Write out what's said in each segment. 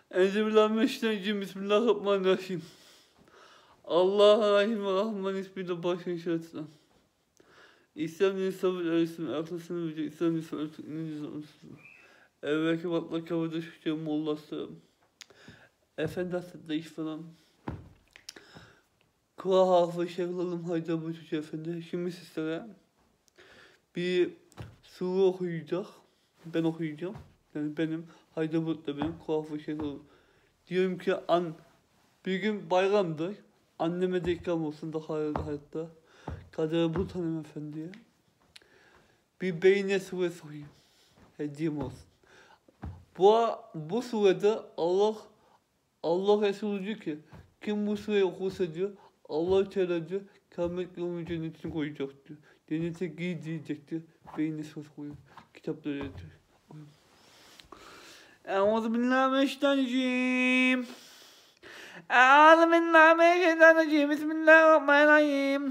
Enzibillahimineşşeytanirracim. Bismillahirrahmanirrahim. Allah Rahim ve Rahman ismiyle başlayışlarından. İslam dini sabır arasını, aklasını bilecek İslam dini sabır arasını, İngilizce anlasını. Evvelki vakla kavada şükürüm Mollası. Efendi Hazretleri iş falan. Kura hafı Şeyhlalım Haydar Buytucu Efendi. Şimdi sizlere bir sure okuyacak. Ben okuyacağım. Yani benim Haydar Buytucu benim Kura hafı Şeyhlalım. Diyorum ki bir gün bayramdır. Anneme de ikram olsun da hayatta. Kader Bulut hanımefendiye. Bir Beyne suresi okuyayım. Hediyem olsun. Bu surede Allah Resulü diyor ki kim bu sureyi okursa diyor Allah Teala diyor kıyamet günü cennetine koyacak diyor. Cennete giydirecek diyor. Beyne suresi koyuyor. Kitapları diyor. Euzubillahimineşşeytanirracim. Euzubillahimineşşeytanirracim. Bismillahirrahmanirrahim.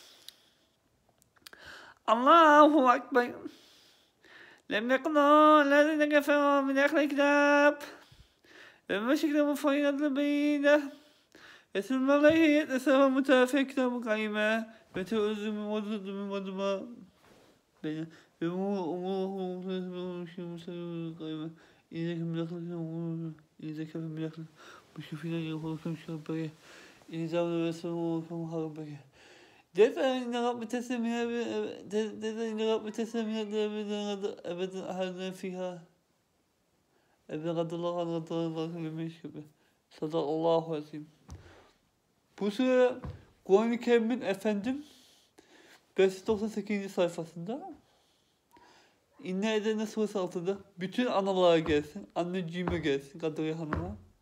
Allahu Ekber. Lem yakunu lezine keferu min ehlil kitab. Ve meşekle faydalı beyde. Esul mevlehi esere mutafek kitabı kayme. Ve teuzü min vadudu min vaduma. Ve umuhu kayme. İzeke milaklıkın İzeke milaklıkın Müşüfine yılgılıkın şarabaya. İzavlı ve sorumluluğun harabaya. Dede inne Rabbi teslimine Dede inne Rabbi teslimine ebeden ahadine fiha. Ebeden radallahu anh radallahu anh meşgube. Sadakallahu azim. Bu sure Kur'an-ı Kerim'in efendim 598. sayfasında İnne Edene suresi altında bütün analara gelsin, anneciğime gelsin, Kadriye Hanım'a.